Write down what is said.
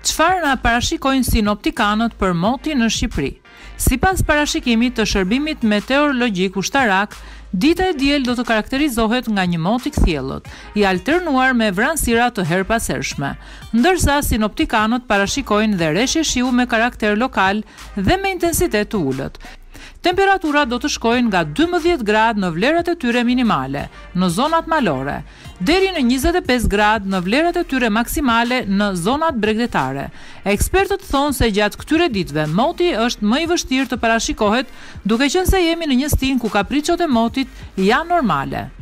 Çfarë na parashikojnë sinoptikanët për motin në Shqipëri? Sipas parashikimit të shërbimit meteorologjik ushtarak, dita e diel do të karakterizohet nga një mot i kthjellët, i alternuar me vranësira të herpasershme, ndërsa sinoptikanët parashikojnë dhe reshje shiu me karakter lokal dhe me intensitet të ulët. Temperaturat do të shkojnë nga 12 gradë në vlerat e tyre minimale në zonat malore, deri në 25 gradë në vlerat e tyre maksimale në zonat bregdetare. Ekspertët thonë se gjatë këtyre ditëve moti është më i vështirë të parashikohet, duke qenë se jemi në një stin ku kapriçot e motit janë normale.